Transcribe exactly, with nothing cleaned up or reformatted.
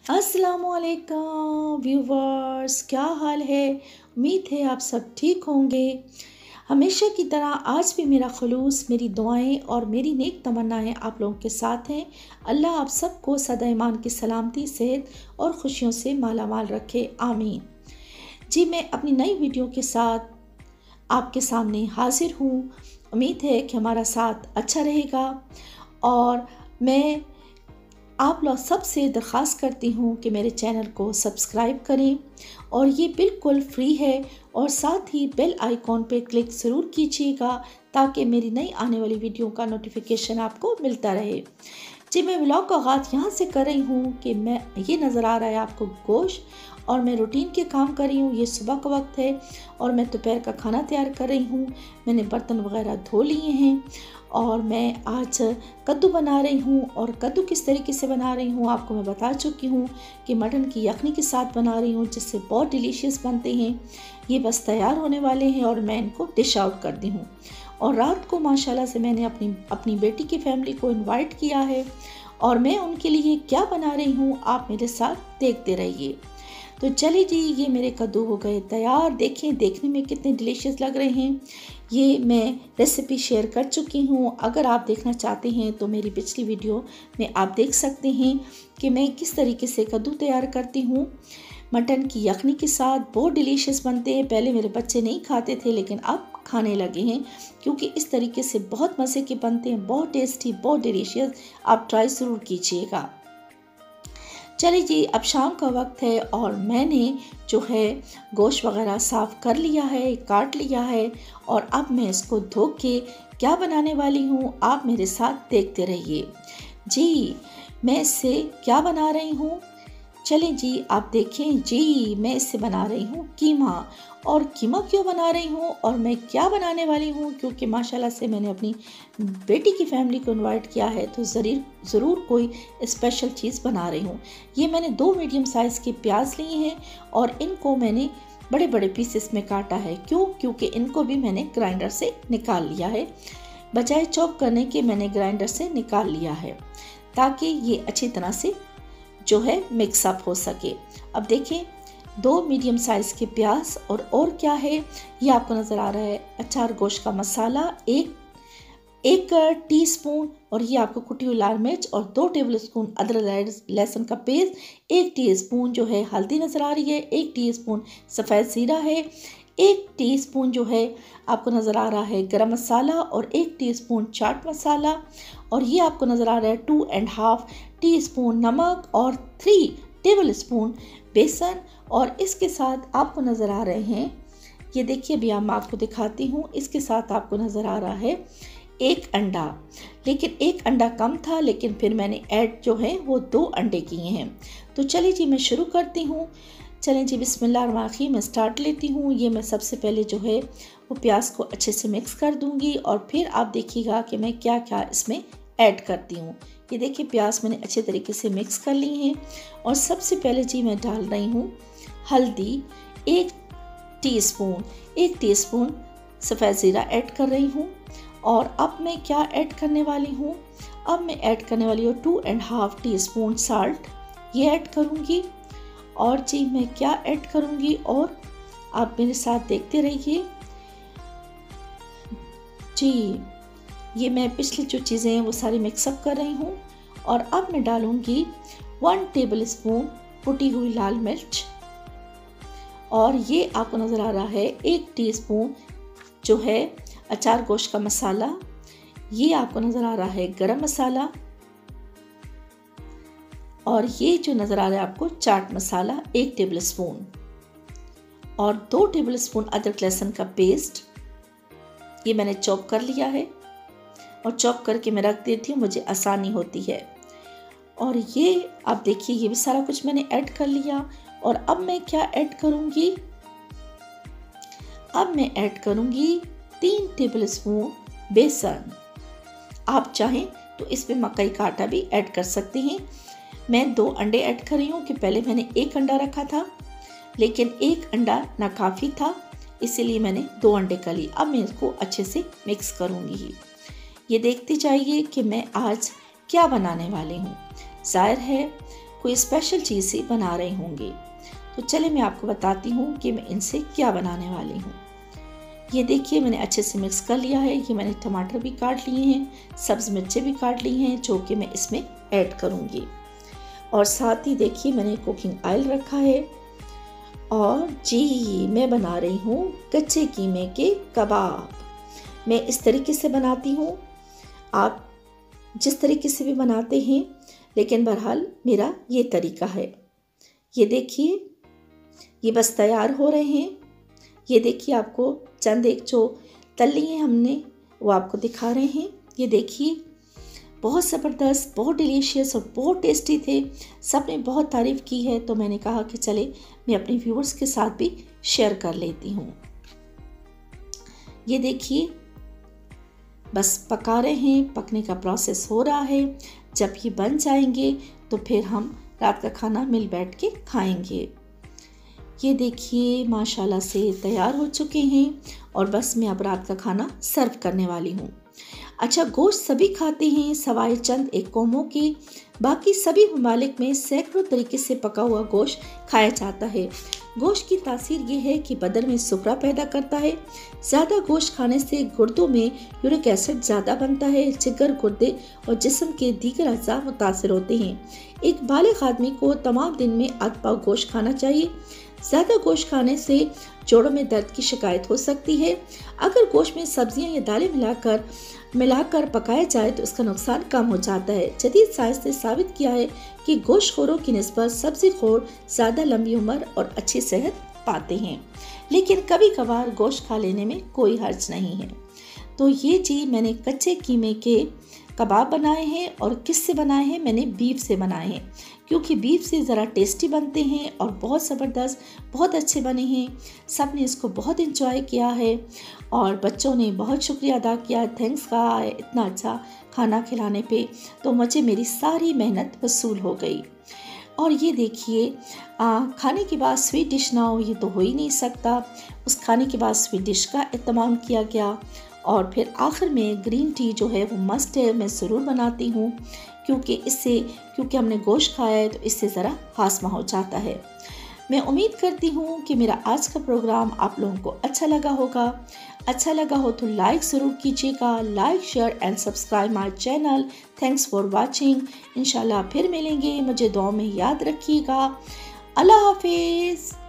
अस्सलामुअलैकुम व्यूवर्स, क्या हाल है। उम्मीद है आप सब ठीक होंगे। हमेशा की तरह आज भी मेरा खुलूस, मेरी दुआएं और मेरी नेक तमन्नाएं आप लोगों के साथ हैं। अल्लाह आप सबको सदा ईमान की सलामती, सेहत और खुशियों से माला माल रखे, आमीन। जी, मैं अपनी नई वीडियो के साथ आपके सामने हाजिर हूँ। उम्मीद है कि हमारा साथ अच्छा रहेगा और मैं आप लोग सबसे दरख्वास्त करती हूँ कि मेरे चैनल को सब्सक्राइब करें और ये बिल्कुल फ्री है और साथ ही बेल आइकॉन पे क्लिक ज़रूर कीजिएगा ताकि मेरी नई आने वाली वीडियो का नोटिफिकेशन आपको मिलता रहे। जी, मैं व्लॉग का आगाज़ यहाँ से कर रही हूँ कि मैं ये नज़र आ रहा है आपको गोश्त और मैं रूटीन के काम कर रही हूँ। ये सुबह का वक्त है और मैं दोपहर का खाना तैयार कर रही हूँ। मैंने बर्तन वगैरह धो लिए हैं और मैं आज कद्दू बना रही हूँ। और कद्दू किस तरीके से बना रही हूँ आपको मैं बता चुकी हूँ कि मटन की यखनी के साथ बना रही हूँ, जिससे बहुत डिलीशियस बनते हैं। ये बस तैयार होने वाले हैं और मैं इनको डिश आउट कर दी हूँ। और रात को माशाल्लाह से मैंने अपनी अपनी बेटी की फैमिली को इनवाइट किया है और मैं उनके लिए क्या बना रही हूँ आप मेरे साथ देखते रहिए। तो चलिए जी, ये मेरे कद्दू हो गए तैयार। देखें, देखने में कितने डिलीशियस लग रहे हैं। ये मैं रेसिपी शेयर कर चुकी हूँ। अगर आप देखना चाहते हैं तो मेरी पिछली वीडियो में आप देख सकते हैं कि मैं किस तरीके से कद्दू तैयार करती हूँ मटन की यखनी के साथ। बहुत डिलीशियस बनते हैं। पहले मेरे बच्चे नहीं खाते थे लेकिन अब खाने लगे हैं क्योंकि इस तरीके से बहुत मज़े के बनते हैं, बहुत टेस्टी, बहुत डिलीशियस। आप ट्राई ज़रूर कीजिएगा। चलिए जी, अब शाम का वक्त है और मैंने जो है गोश्त वगैरह साफ़ कर लिया है, काट लिया है और अब मैं इसको धो के क्या बनाने वाली हूँ आप मेरे साथ देखते रहिए। जी, मैं इससे क्या बना रही हूँ, चलें जी आप देखें। जी, मैं इससे बना रही हूँ कीमा। और कीमा क्यों बना रही हूँ और मैं क्या बनाने वाली हूँ, क्योंकि माशाल्लाह से मैंने अपनी बेटी की फैमिली को इनवाइट किया है तो ज़रूर ज़रूर कोई स्पेशल चीज़ बना रही हूँ। ये मैंने दो मीडियम साइज़ के प्याज लिए हैं और इनको मैंने बड़े बड़े पीसेस में काटा है। क्यों? क्योंकि इनको भी मैंने ग्राइंडर से निकाल लिया है। बजाय चॉप करने के मैंने ग्राइंडर से निकाल लिया है ताकि ये अच्छी तरह से जो है मिक्सअप हो सके। अब देखें, दो मीडियम साइज़ के प्याज और और क्या है ये आपको नज़र आ रहा है। अचार गोश्त का मसाला एक एक टीस्पून और ये आपको कुटी हुई लाल मिर्च और दो टेबलस्पून अदरक लहसुन का पेस्ट, एक टीस्पून जो है हल्दी नज़र आ रही है, एक टीस्पून सफ़ेद ज़ीरा है, एक टीस्पून जो है आपको नज़र आ रहा है गरम मसाला और एक टीस्पून चाट मसाला और ये आपको नज़र आ रहा है two and half teaspoon नमक और थ्री टेबल स्पून बेसन। और इसके साथ आपको नज़र आ रहे हैं, ये देखिए अभी मैं आपको दिखाती हूँ, इसके साथ आपको नज़र आ रहा है एक अंडा। लेकिन एक अंडा कम था लेकिन फिर मैंने ऐड जो है वो दो अंडे किए हैं। तो चलिए जी मैं शुरू करती हूँ। चलें जी, बिस्मिल्लाहिर्रहमानिर्रहीम मैं स्टार्ट लेती हूँ। ये मैं सबसे पहले जो है वो प्याज को अच्छे से मिक्स कर दूँगी और फिर आप देखिएगा कि मैं क्या क्या इसमें ऐड करती हूँ। ये देखिए प्याज मैंने अच्छे तरीके से मिक्स कर ली हैं और सबसे पहले जी मैं डाल रही हूँ हल्दी एक टीस्पून, एक टीस्पून सफ़ेद ज़ीरा ऐड कर रही हूँ। और अब मैं क्या ऐड करने वाली हूँ, अब मैं ऐड करने वाली हूँ two and half teaspoon salt, ये ऐड करूँगी। और जी मैं क्या ऐड करूँगी और आप मेरे साथ देखते रहिए। जी, ये मैं पिछली जो चीज़ें हैं वो सारी मिक्सअप कर रही हूँ और अब मैं डालूँगी वन टेबल स्पून कुटी हुई लाल मिर्च और ये आपको नज़र आ रहा है एक टीस्पून जो है अचार गोश्त का मसाला, ये आपको नज़र आ रहा है गरम मसाला और ये जो नज़र आ रहा है आपको चाट मसाला एक टेबल स्पून और दो टेबल स्पून अदरक लहसुन का पेस्ट, ये मैंने चॉप कर लिया है और चॉप करके मैं रख देती हूँ, मुझे आसानी होती है। और ये आप देखिए ये भी सारा कुछ मैंने ऐड कर लिया। और अब मैं क्या ऐड करूँगी, अब मैं ऐड करूँगी तीन टेबल स्पून बेसन। आप चाहें तो इसमें मकई का आटा भी ऐड कर सकते हैं। मैं दो अंडे ऐड कर रही हूँ कि पहले मैंने एक अंडा रखा था लेकिन एक अंडा नाकाफ़ी था, इसीलिए मैंने दो अंडे कर लिए। अब मैं इसको अच्छे से मिक्स करूँगी। ये देखते जाइए कि मैं आज क्या बनाने वाली हूँ। जाहिर है कोई स्पेशल चीज़ ही बना रहे होंगे। तो चले मैं आपको बताती हूँ कि मैं इनसे क्या बनाने वाली हूँ। ये देखिए मैंने अच्छे से मिक्स कर लिया है। ये मैंने टमाटर भी काट लिए हैं, सब्ज़ मिर्चें भी काट ली हैं जो कि मैं इसमें ऐड करूँगी। और साथ ही देखिए मैंने कुकिंग ऑयल रखा है। और जी मैं बना रही हूँ कच्चे कीमे के कबाब। मैं इस तरीके से बनाती हूँ, आप जिस तरीके से भी बनाते हैं, लेकिन बहरहाल मेरा ये तरीका है। ये देखिए ये बस तैयार हो रहे हैं। ये देखिए आपको चंद एक जो तल लिए हमने वो आपको दिखा रहे हैं। ये देखिए बहुत ज़बरदस्त, बहुत डिलीशियस और बहुत टेस्टी थे। सब ने बहुत तारीफ़ की है, तो मैंने कहा कि चले मैं अपने व्यूअर्स के साथ भी शेयर कर लेती हूँ। ये देखिए बस पका रहे हैं, पकने का प्रोसेस हो रहा है। जब ये बन जाएंगे तो फिर हम रात का खाना मिल बैठ के खाएंगे। ये देखिए माशाल्लाह से तैयार हो चुके हैं और बस मैं अब रात का खाना सर्व करने वाली हूँ। अच्छा, गोश्त सभी खाते हैं सवाए चंद एक कौमों के। बाकी सभी ममालिक में सैकड़ों तरीके से पका हुआ गोश्त खाया जाता है। गोश्त की तासीर ये है कि बदन में सुफरा पैदा करता है। ज़्यादा गोश्त खाने से गुर्दों में यूरिक एसिड ज़्यादा बनता है। जिगर, गुर्दे और जिस्म के दीगर अज़ा मुतासर होते हैं। एक बालिग आदमी को तमाम दिन में आध पाव गोश्त खाना चाहिए। ज़्यादा गोश्त खाने से जोड़ों में दर्द की शिकायत हो सकती है। अगर गोश्त में सब्जियां या दालें मिलाकर मिलाकर पकाया जाए तो इसका नुकसान कम हो जाता है। जदीद साइंस ने साबित किया है कि गोश्तखोरों की निस्बत सब्जी खोर ज़्यादा लंबी उम्र और अच्छी सेहत पाते हैं, लेकिन कभी कभार गोश्त खा लेने में कोई हर्ज नहीं है। तो ये जी मैंने कच्चे कीमे के कबाब बनाए हैं। और किससे बनाए हैं? मैंने बीफ से बनाए हैं, क्योंकि बीफ से ज़रा टेस्टी बनते हैं और बहुत ज़बरदस्त, बहुत अच्छे बने हैं। सब ने इसको बहुत इंजॉय किया है और बच्चों ने बहुत शुक्रिया अदा किया, थैंक्स कहा है इतना अच्छा खाना खिलाने पे। तो मुझे मेरी सारी मेहनत वसूल हो गई। और ये देखिए खाने के बाद स्वीट डिश ना हो ये तो हो ही नहीं सकता। उस खाने के बाद स्वीट डिश का इत्तमाम किया गया और फिर आखिर में ग्रीन टी जो है वो मस्ट है, मैं ज़रूर बनाती हूँ, क्योंकि इससे क्योंकि हमने गोश्त खाया है तो इससे ज़रा हासमा हो जाता है। मैं उम्मीद करती हूँ कि मेरा आज का प्रोग्राम आप लोगों को अच्छा लगा होगा। अच्छा लगा हो तो लाइक ज़रूर कीजिएगा। Like, share and subscribe my channel. Thanks for watching. इंशाल्लाह फिर मिलेंगे। मुझे दुआ में याद रखिएगा। अल्लाह हाफिज़।